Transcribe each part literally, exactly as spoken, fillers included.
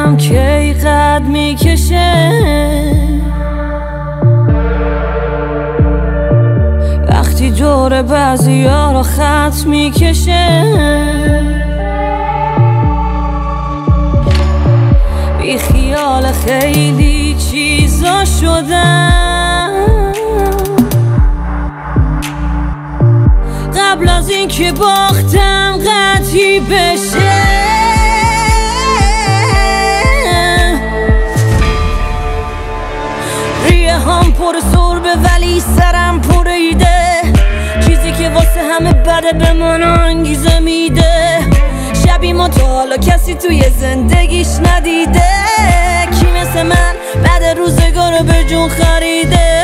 دلم کی قد میکشه وقتی دور بعضیا رو خط میکشه بی خیال خیلی چیزا شدم قبل از این که باختم قطعی بشه ریه هم پر سربه ولی سرم پریده چیزی که واسه همه بده به من انگیزه میده شبی ما تا حالا کسی توی زندگیش ندیده کی مثل من بعد روزگار به جون خریده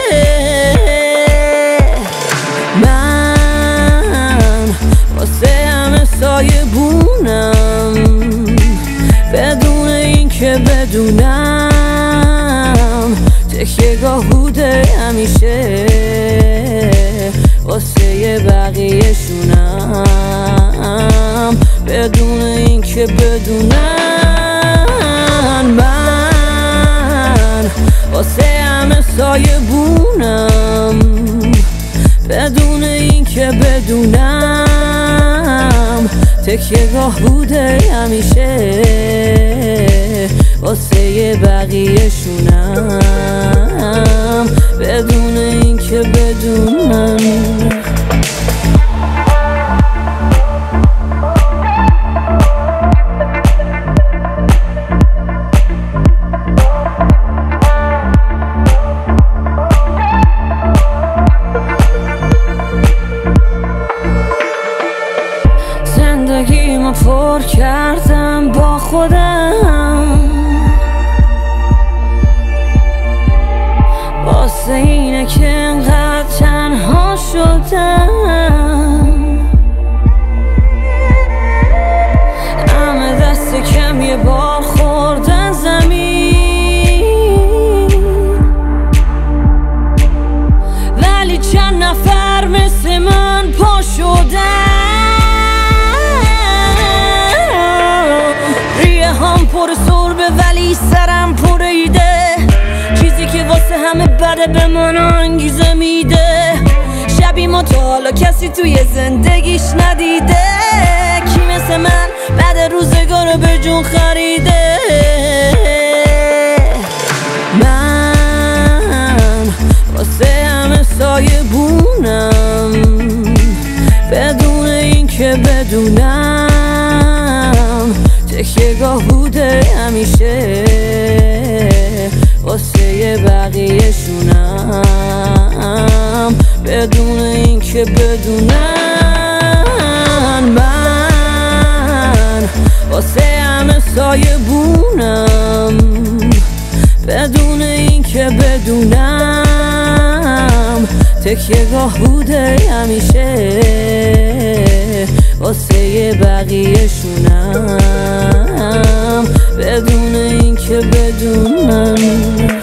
من واسه همه سایه بونم بدون این که بدونم تکیه گاه بوده همیشه واسه بقیه شونم بدون این که بدونم من واسه همه سایه بونم بدون این که بدونم تکیه گاه بوده همیشه واسه بقیه شونم بدون این که بدونم زندگیمو پر کردم با خودم واسه اینه که انقدر تنها شدم همه دست کم یه بار خوردن زمین ولی چند نفر مثل من پا شدن هم پر سربه ولی سرم پریده چیزی که واسه همه بده به من انگیزه میده شبی ما تا حالا کسی توی زندگیش ندیده کی مثل من بعد روزگار به جون خریده من واسه همه سایه بونم بدون این که بدونم تکیه گاه بوده همیشه واسه بقیه شونم بدون این که بدونم من واسه همه سایه بونم بدون این که بدونم تکیه گاه بوده همیشه واسه بقیه شونم بدون این که بدونم